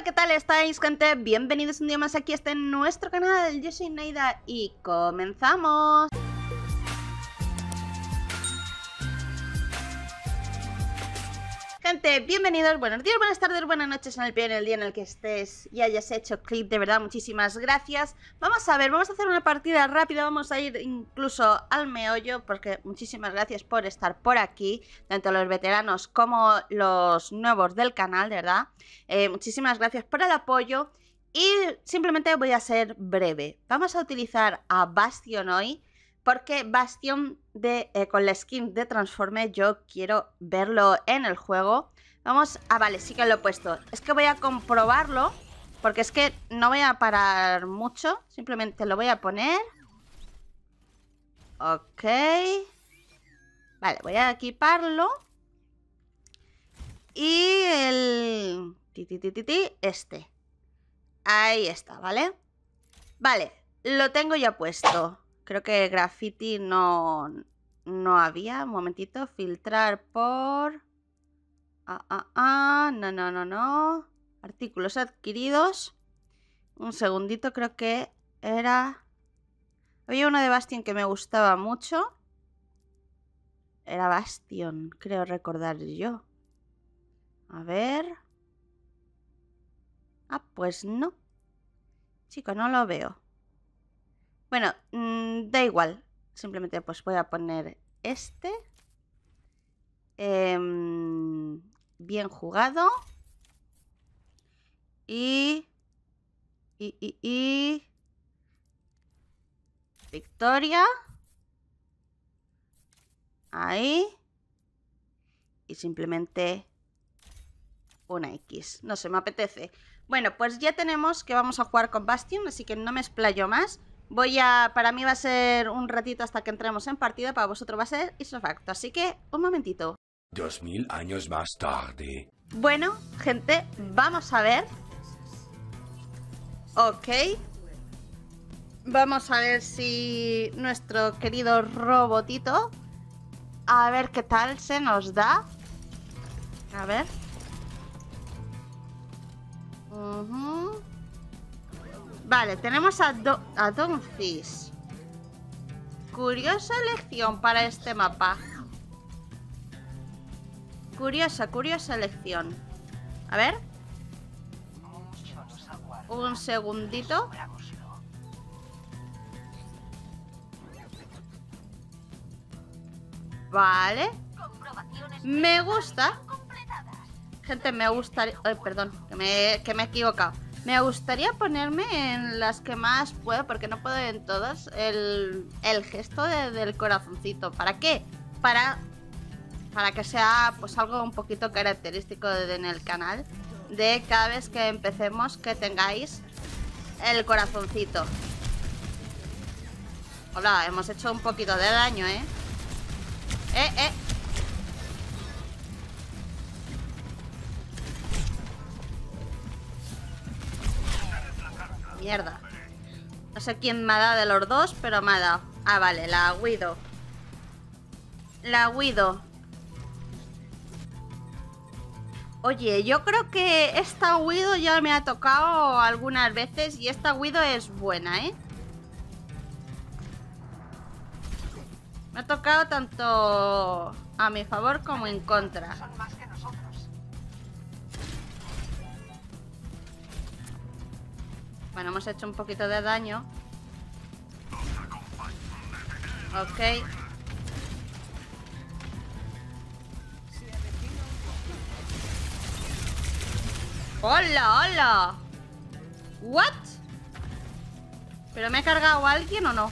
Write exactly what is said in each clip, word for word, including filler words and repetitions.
¿qué tal estáis, gente? Bienvenidos un día más aquí a este nuestro canal. Yo soy Neida y comenzamos. Gente, bienvenidos, buenos días, buenas tardes, buenas noches en el pie en el día en el que estés y hayas hecho clip, de verdad, muchísimas gracias. Vamos a ver, vamos a hacer una partida rápida, vamos a ir incluso al meollo, porque muchísimas gracias por estar por aquí, tanto los veteranos como los nuevos del canal, de verdad. Eh, muchísimas gracias por el apoyo y simplemente voy a ser breve. Vamos a utilizar a Bastion hoy, porque Bastion de, eh, con la skin de Transforme yo quiero verlo en el juego. Vamos, ah vale, sí que lo he puesto. Es que voy a comprobarlo, porque es que no voy a parar mucho. Simplemente lo voy a poner. Ok. Vale, voy a equiparlo. Y el... Ti, ti, ti, ti, ti, este. Ahí está, ¿vale? Vale, lo tengo ya puesto. Creo que graffiti no, no había. Un momentito. Filtrar por... Ah, ah, ah. No, no, no, no. Artículos adquiridos. Un segundito, creo que era... Había uno de Bastion que me gustaba mucho. Era Bastion, creo recordar yo. A ver... Ah, pues no. Chico, no lo veo. Bueno, mmm, da igual. Simplemente pues voy a poner este. Eh, bien jugado. Y... Y, y, y... Victoria. Ahí. Y simplemente una X. No sé, me apetece. Bueno, pues ya tenemos que vamos a jugar con Bastion, así que no me explayo más. Voy a... Para mí va a ser un ratito hasta que entremos en partida, para vosotros va a ser isofacto. Así que, un momentito. Dos mil años más tarde. Bueno, gente, vamos a ver. Ok. Vamos a ver si nuestro querido robotito... A ver qué tal se nos da. A ver. Uh-huh. Vale, tenemos a, Do a Donfish. Curiosa elección para este mapa. Curiosa, curiosa elección. A ver. Un segundito. Vale. Me gusta. Gente, me gustaría... Ay, perdón, que me, que me he equivocado. Me gustaría ponerme en las que más puedo, porque no puedo en todas, el, el gesto de, del corazoncito. ¿Para qué? Para, para que sea pues algo un poquito característico de, de, en el canal. De cada vez que empecemos que tengáis el corazoncito. Hola, hemos hecho un poquito de daño, ¿eh? Eh, eh. Mierda. No sé quién me ha dado de los dos, pero me ha dado. Ah, vale, la Widow. La Widow. Oye, yo creo que esta Widow ya me ha tocado algunas veces y esta Widow es buena, ¿eh? Me ha tocado tanto a mi favor como en contra. Bueno, hemos hecho un poquito de daño. Ok. ¡Hola, hola! ¿What? ¿Pero me ha cargado a alguien o no?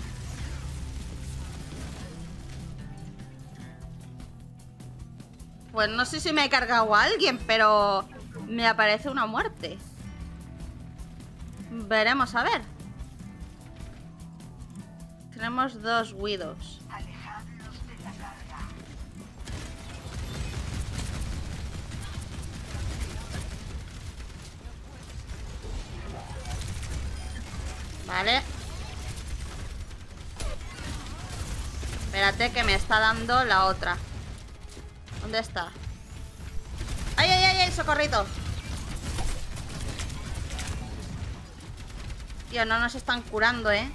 Pues no sé si me he cargado a alguien, pero me aparece una muerte. Veremos a ver. Tenemos dos Widows. Vale. Espérate que me está dando la otra. ¿Dónde está? ¡Ay, ay, ay, ay! ¡Socorrito! Tío, no nos están curando, ¿eh?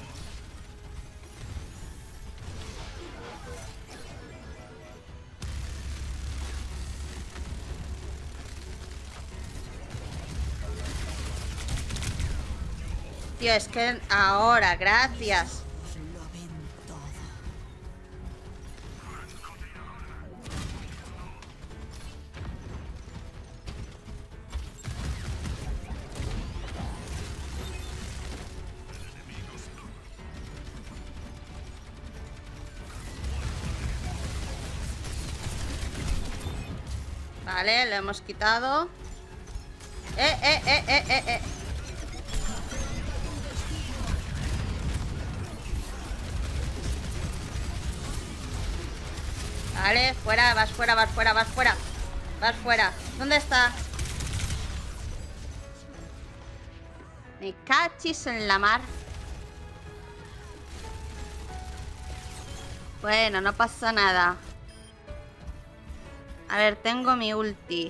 Tío, es que ahora, gracias. Vale, lo hemos quitado. Eh, eh, eh, eh, eh, eh. Vale, fuera, vas fuera, vas fuera, vas fuera. Vas fuera. ¿Dónde está? Me cachis en la mar. Bueno, no pasa nada. A ver, tengo mi ulti.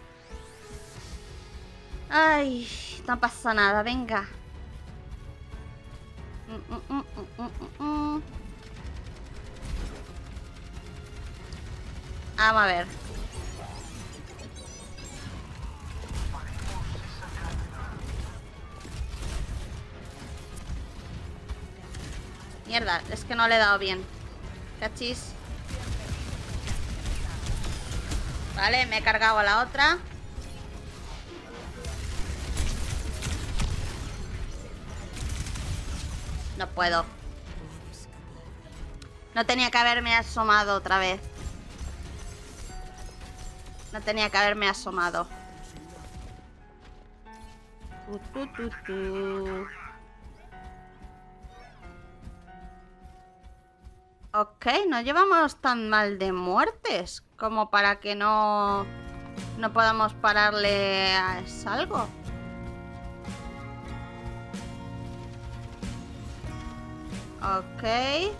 Ay, no pasa nada, venga. Mm, mm, mm, mm, mm, mm. Vamos a ver. Mierda, es que no le he dado bien. Cachis. Vale, me he cargado a la otra. No puedo. No tenía que haberme asomado otra vez. No tenía que haberme asomado. Tu, tu, tu, tu. Ok, no llevamos tan mal de muertes como para que no, no podamos pararle a algo. Ok.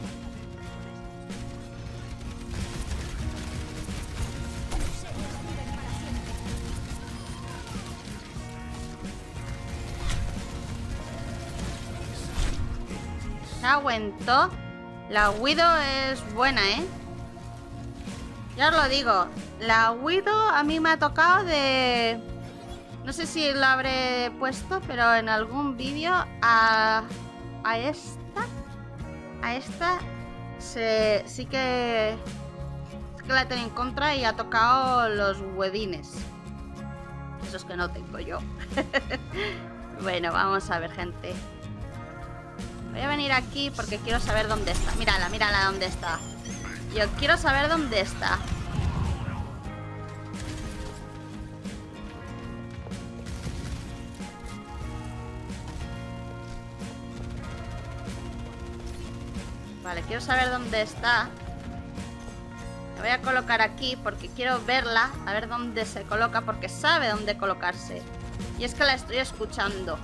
Se aguantó. La Widow es buena, ¿eh? Ya os lo digo. La Widow a mí me ha tocado de... No sé si lo habré puesto, pero en algún vídeo a... A esta... A esta... Se... Sí que... Sí que la tengo en contra y ha tocado los huevines. Esos que no tengo yo. Bueno, vamos a ver, gente. Voy a venir aquí porque quiero saber dónde está. Mírala, mírala dónde está. Yo quiero saber dónde está. Vale, quiero saber dónde está. La voy a colocar aquí porque quiero verla. A ver dónde se coloca, porque sabe dónde colocarse. Y es que la estoy escuchando.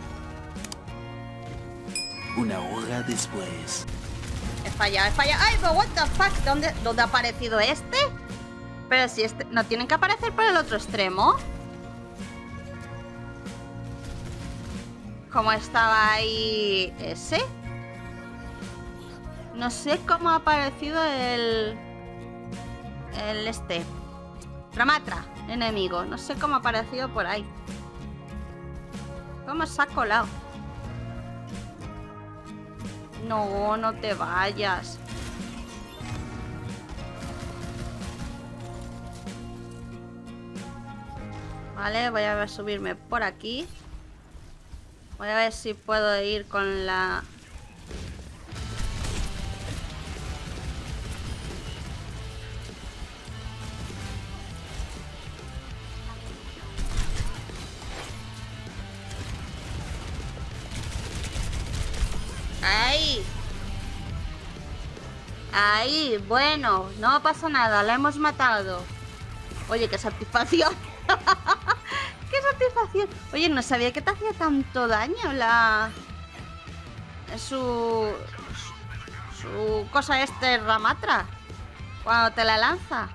Una hora después. He fallado, he fallado. ¡Ay, pero what the fuck! ¿Dónde, ¿Dónde ha aparecido este? Pero si este... ¿No tienen que aparecer por el otro extremo? ¿Cómo estaba ahí ese? No sé cómo ha aparecido el... El este... Ramatra, enemigo. No sé cómo ha aparecido por ahí. ¿Cómo se ha colado? No, no te vayas. Vale, voy a subirme por aquí. Voy a ver si puedo ir con la... Ahí. Ahí, bueno, no pasa nada, la hemos matado. Oye, qué satisfacción. Qué satisfacción. Oye, no sabía que te hacía tanto daño la... Su... Su cosa este Ramatra. Cuando te la lanza.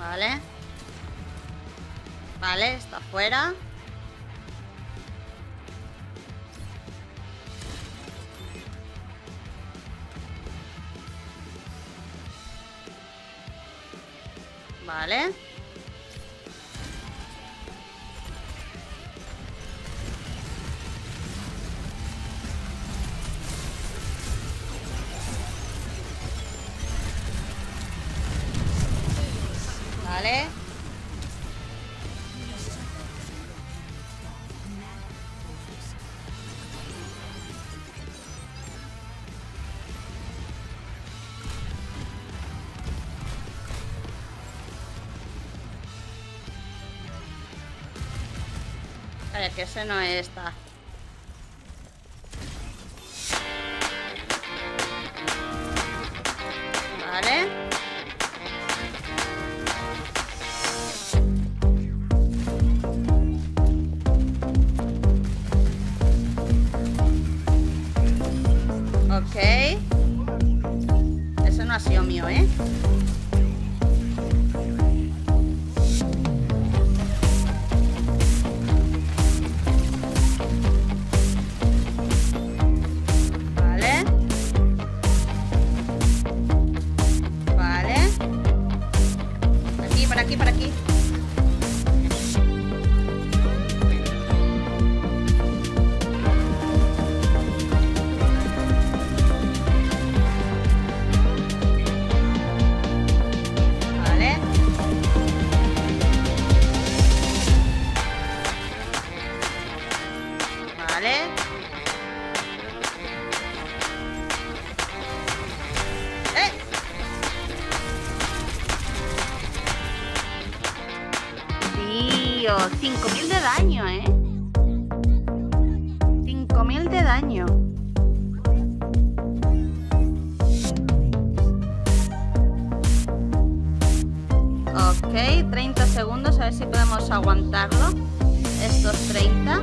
Vale. Vale, está fuera. Vale. Vale. Vale, que ese no está. Vale. Ok. Ese no ha sido mío, ¿eh? Vale. Vale. Aquí, por aquí, por aquí. cinco mil de daño, ¿eh? cinco mil de daño. Ok, treinta segundos, a ver si podemos aguantarlo. Estos treinta.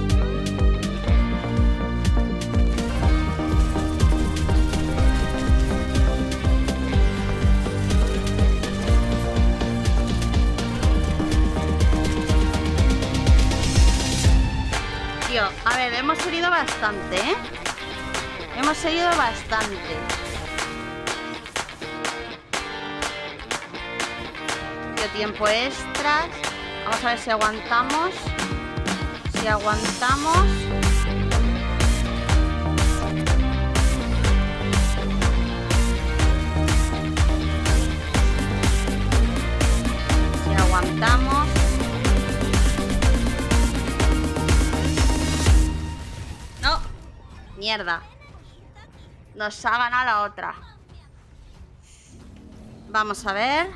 A ver, hemos herido bastante, ¿eh? Hemos herido bastante. Tío, tiempo extra. Vamos a ver si aguantamos. Si aguantamos. Si aguantamos. Mierda. Nos ha ganado la otra. Vamos a ver.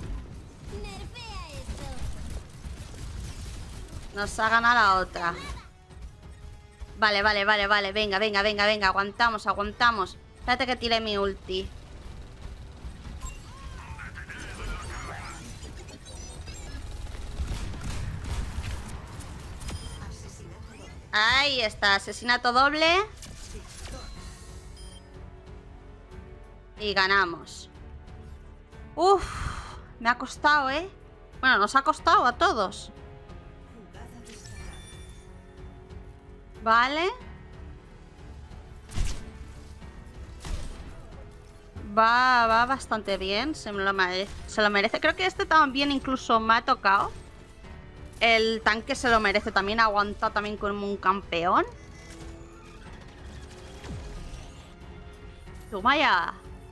Nos ha ganado la otra. Vale, vale, vale, vale. Venga, venga, venga, venga. Aguantamos, aguantamos. Espérate que tire mi ulti. Ahí está. Asesinato doble. Y ganamos. Uf, me ha costado, ¿eh? Bueno, nos ha costado a todos. Vale. Va, va bastante bien. Se me lo merece. Se lo merece. Creo que este también incluso me ha tocado. El tanque se lo merece también. Aguanta también como un campeón. Toma ya.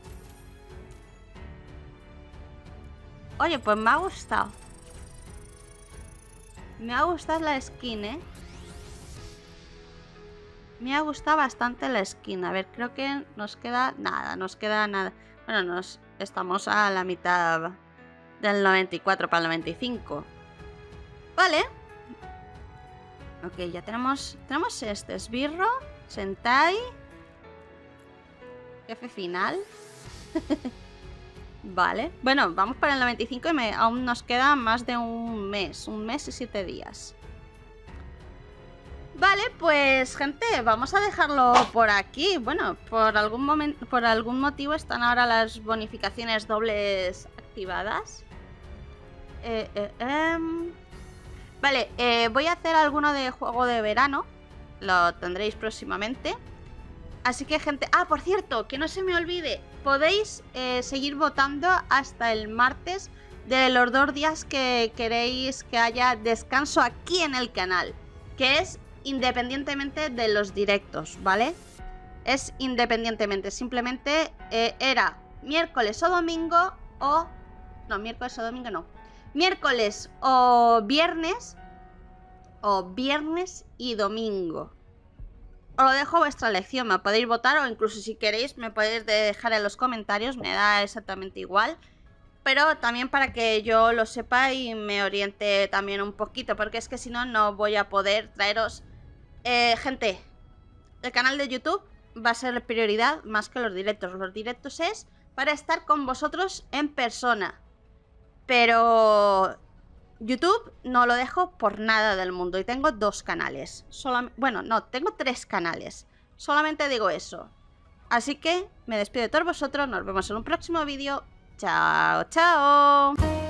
Oye, pues me ha gustado. Me ha gustado la skin, ¿eh? Me ha gustado bastante la skin. A ver, creo que nos queda nada. Nos queda nada. Bueno, nos estamos a la mitad del noventa y cuatro para el noventa y cinco. Vale. Ok, ya tenemos... Tenemos este. Esbirro. Sentai. Jefe final. Vale. Bueno, vamos para el noventa y cinco y me, aún nos queda más de un mes. Un mes y siete días. Vale, pues gente, vamos a dejarlo por aquí. Bueno, por algún momento, por algún motivo están ahora las bonificaciones dobles activadas. Eh, eh, em. Vale, eh, voy a hacer alguno de juego de verano. Lo tendréis próximamente. Así que, gente... Ah, por cierto, que no se me olvide. Podéis eh, seguir votando hasta el martes de los dos días que queréis que haya descanso aquí en el canal. Que es independientemente de los directos, ¿vale? Es independientemente. Simplemente eh, era miércoles o domingo o... No, miércoles o domingo no. Miércoles o viernes. O viernes y domingo. Os lo dejo a vuestra elección, me podéis votar o incluso si queréis me podéis dejar en los comentarios, me da exactamente igual. Pero también para que yo lo sepa y me oriente también un poquito, porque es que si no, no voy a poder traeros... Eh, gente, el canal de YouTube va a ser prioridad más que los directos. Los directos es para estar con vosotros en persona. Pero... YouTube no lo dejo por nada del mundo y tengo dos canales. Solam- bueno, no, tengo tres canales. Solamente digo eso. Así que me despido de todos vosotros. Nos vemos en un próximo vídeo. Chao, chao.